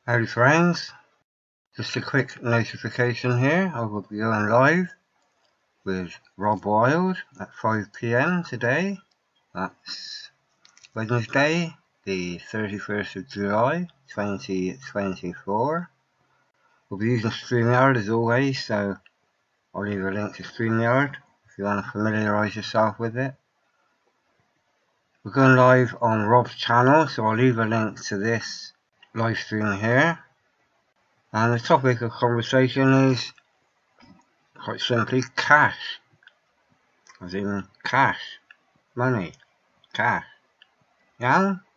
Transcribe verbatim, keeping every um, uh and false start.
Howdy friends, just a quick notification here. I will be going live with Rob Wild at five p m today. That's Wednesday, the thirty-first of July twenty twenty-four. We'll be using StreamYard as always, so I'll leave a link to StreamYard if you want to familiarise yourself with it. We're going live on Rob's channel, so I'll leave a link to this live stream here. And the topic of conversation is quite simply cash, as in cash, money, cash. Yeah?